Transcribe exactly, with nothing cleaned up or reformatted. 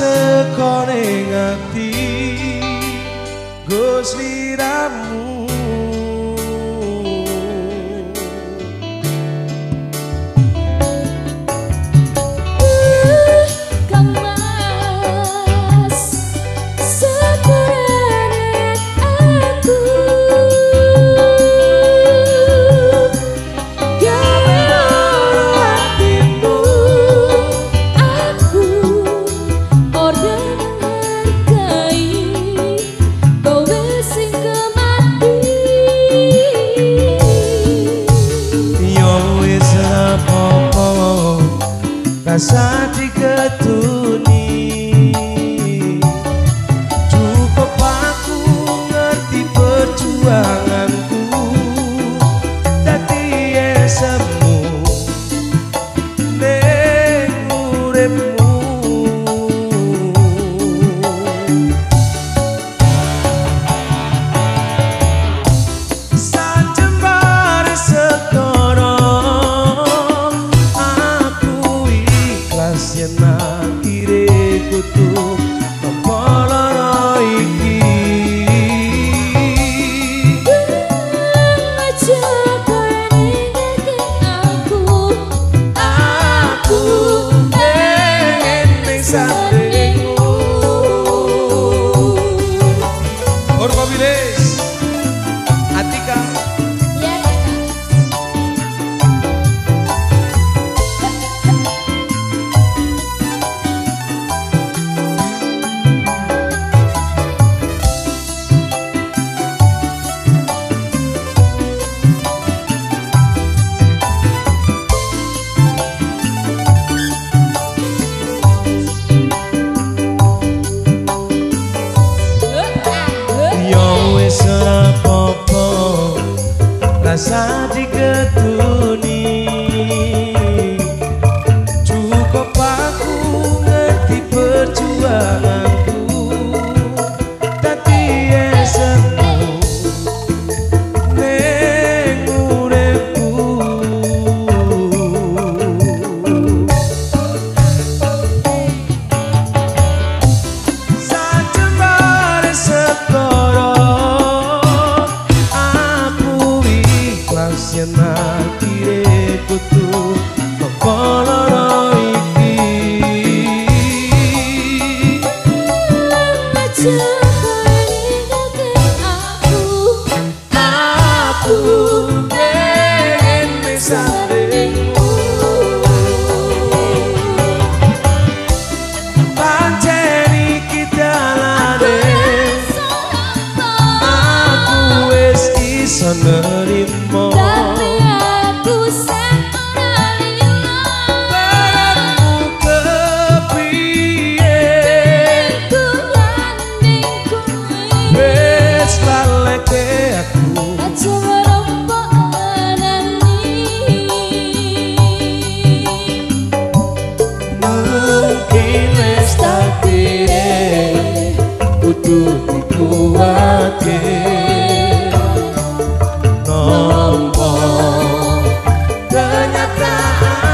saka ning ati Gus liramu. Rasa diketuni cukup aku ngerti perjuanganku dadi esemu ning uripmu. Sanjembare sekono yen akhire kutu apa iki aja pengen aku aku pengen ning sampingmu. Orko Bilis Atika rasa diketuni cukup aku ngerti perjuanganku dadi esemu ning uripku. Sanjembare sekoro yen akhire kutu apa iki aja aku aku pengen ning sampingmu. Pancen iki dalane aku wis iso nerimo. Ternyata